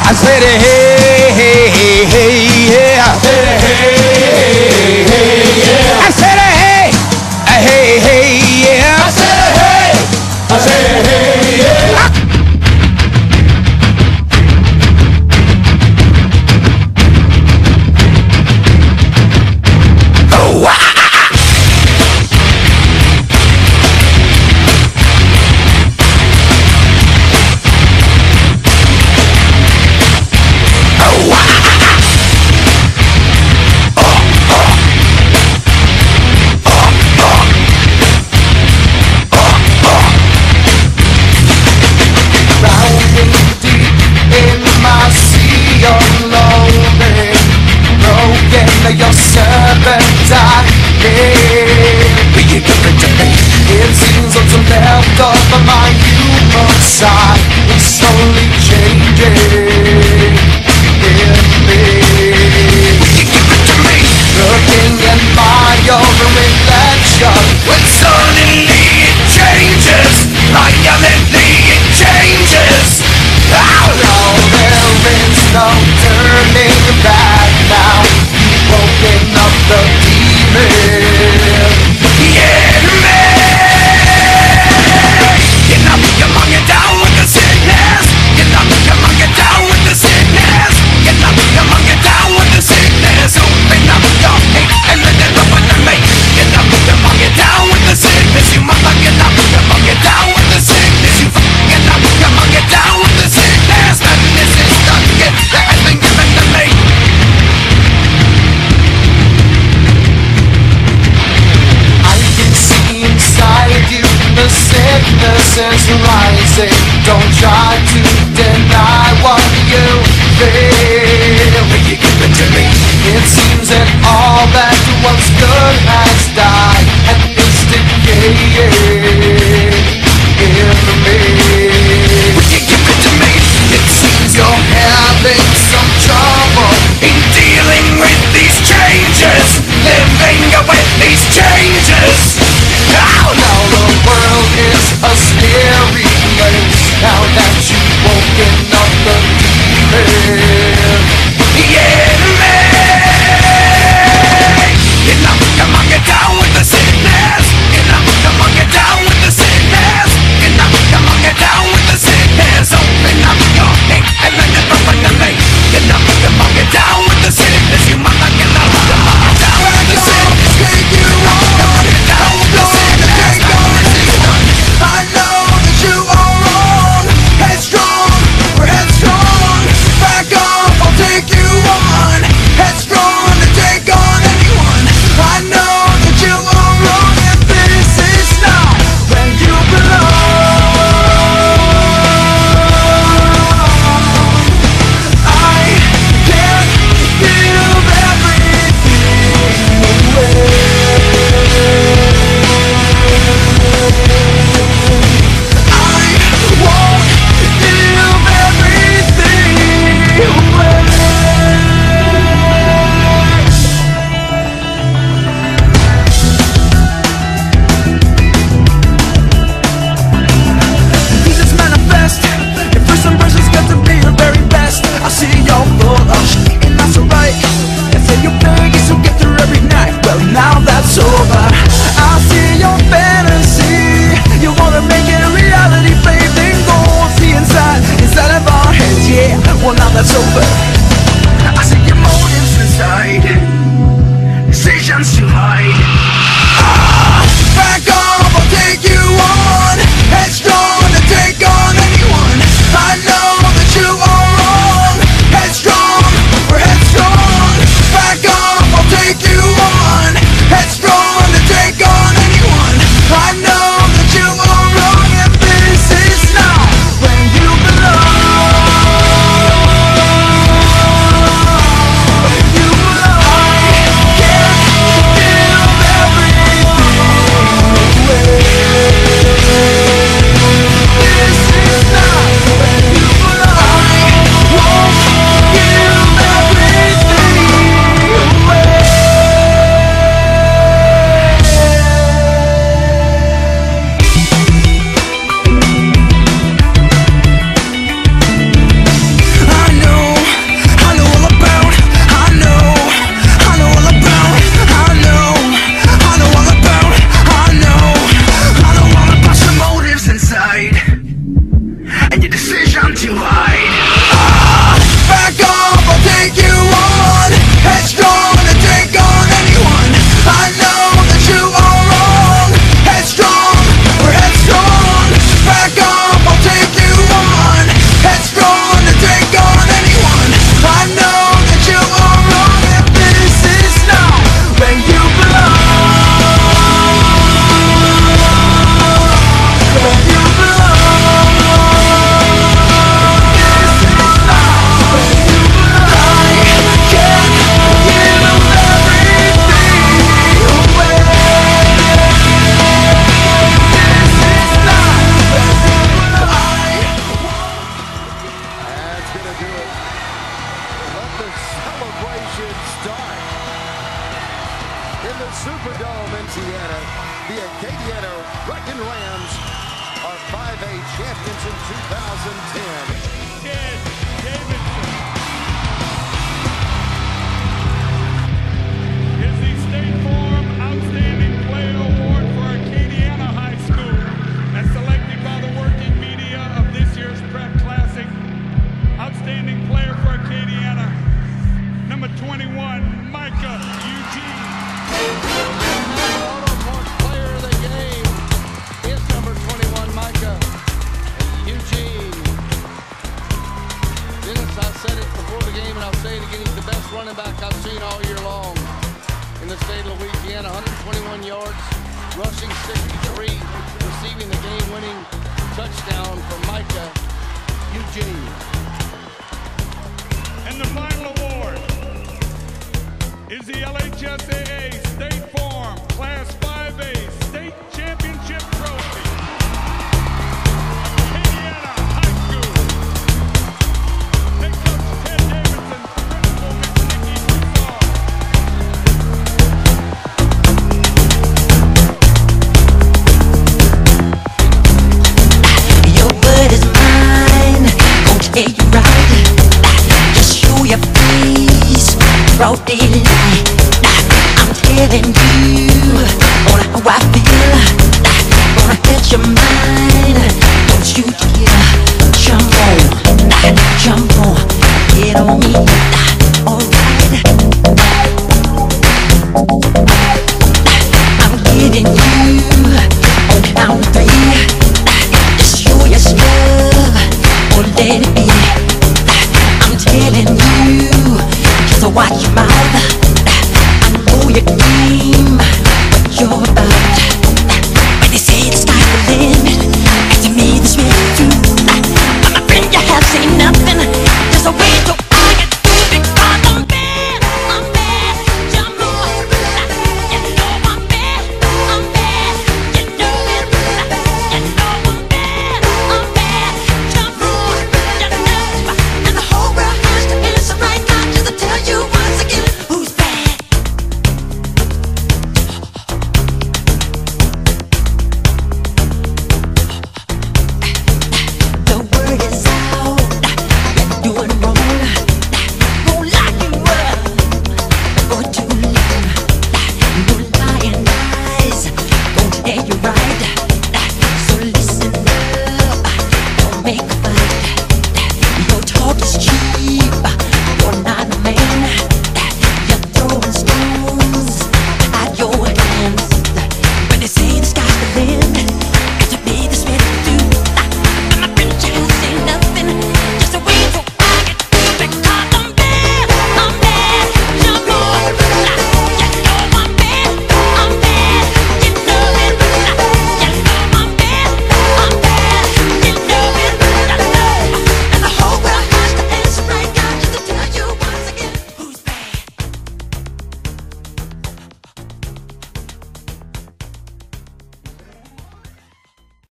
I said, hey, hey, hey, hey, yeah. I said, hey, hey, hey, yeah. I said, hey, hey, hey, yeah. I said, hey, I said, hey, yeah. Oh, wow. Your servant I live. Will you give it to me? It seems what's left of my human side is slowly changing in me. Will you give it to me? Looking at my own reflection, when suddenly it changes, violently it changes. Oh no, there is no turning back now. Woken up the demon. Yeah, man. You knock your monkey down with the sickness. You knock your monkey down with the sickness. You knock your monkey down with the sickness. Open up your hate and let it up under me. You knock your monkey down with the sickness. You mother, you knock your monkey down with the sickness. You knock your monkey down with the sickness. And this is the gift that has been given to me. The sickness is rising. Don't try to deny what you feel. Will you give it to me? It seems that all that once good has died and is decaying in me. Will you give it to me? It seems you're having some trouble in dealing with these changes, living with these changes. Oh no, the world is a scary place now that you've woken up the demon. Yeah, man. Louisiana Brecken Rams are 5A champions in 2010. Ted Davidson is the State Farm Outstanding Player Award for Acadiana High School, as selected by the working media of this year's Prep Classic. Outstanding player for Acadiana, number 21, Micah Eugene. Player of the game is number 21, Micah Eugene. Dennis, I said it before the game and I'll say it again, he's the best running back I've seen all year long in the state of Louisiana. 121 yards, rushing 63, receiving the game-winning touchdown for Micah Eugene. And the final award is the LHSAA State Farm Class 5A State Championship Trophy. Acadiana High School. Head coach Ted Davidson, principal Miss Nikki Broussard. Your word is mine, gonna take you right. Just show your face, broad daylight. I'm telling you.